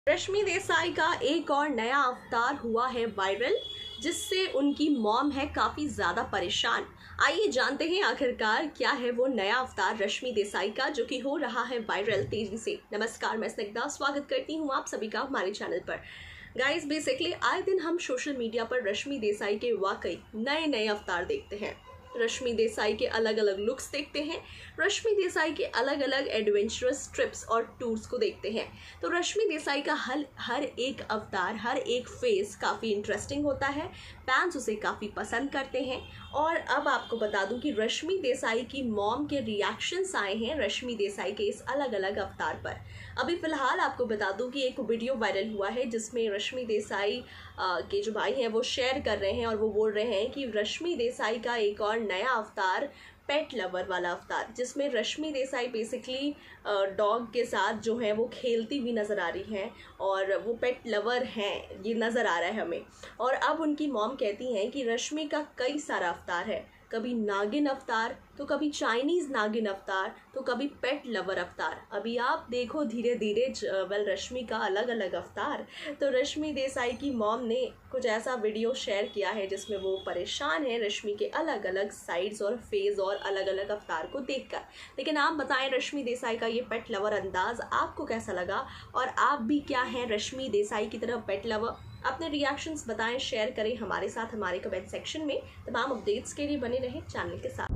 रश्मि देसाई का एक और नया अवतार हुआ है वायरल, जिससे उनकी मॉम है काफ़ी ज़्यादा परेशान। आइए जानते हैं आखिरकार क्या है वो नया अवतार रश्मि देसाई का, जो कि हो रहा है वायरल तेजी से। नमस्कार, मैं स्निग्धा स्वागत करती हूँ आप सभी का हमारे चैनल पर। गाइस, बेसिकली आए दिन हम सोशल मीडिया पर रश्मि देसाई के वाकई नए नए अवतार देखते हैं। रश्मि देसाई के अलग अलग लुक्स देखते हैं, रश्मि देसाई के अलग अलग एडवेंचरस ट्रिप्स और टूर्स को देखते हैं। तो रश्मि देसाई का हर एक अवतार, हर एक फेस काफ़ी इंटरेस्टिंग होता है, फैंस उसे काफ़ी पसंद करते हैं। और अब आपको बता दूं कि रश्मि देसाई की मॉम के रिएक्शंस आए हैं रश्मि देसाई के इस अलग अलग अवतार पर। अभी फ़िलहाल आपको बता दूं कि एक वीडियो वायरल हुआ है जिसमें रश्मि देसाई के जो भाई हैं वो शेयर कर रहे हैं और वो बोल रहे हैं कि रश्मि देसाई का एक और नया अवतार, पेट लवर वाला अवतार, जिसमें रश्मि देसाई बेसिकली डॉग के साथ जो है वो खेलती भी नज़र आ रही हैं और वो पेट लवर हैं, ये नज़र आ रहा है हमें। और अब उनकी मॉम कहती हैं कि रश्मि का कई सारा अवतार है, कभी नागिन अवतार, तो कभी चाइनीज़ नागिन अवतार, तो कभी पेट लवर अवतार। अभी आप देखो धीरे धीरे रश्मि का अलग अलग अवतार। तो रश्मि देसाई की मॉम ने कुछ ऐसा वीडियो शेयर किया है जिसमें वो परेशान है रश्मि के अलग अलग साइड्स और फेज और अलग अलग अवतार को देखकर। लेकिन आप बताएं, रश्मि देसाई का ये पेट लवर अंदाज आपको कैसा लगा, और आप भी क्या हैं रश्मि देसाई की तरह पेट लवर? अपने रिएक्शंस बताएं, शेयर करें हमारे साथ हमारे कमेंट सेक्शन में। तमाम अपडेट्स के लिए बने रहें चैनल के साथ।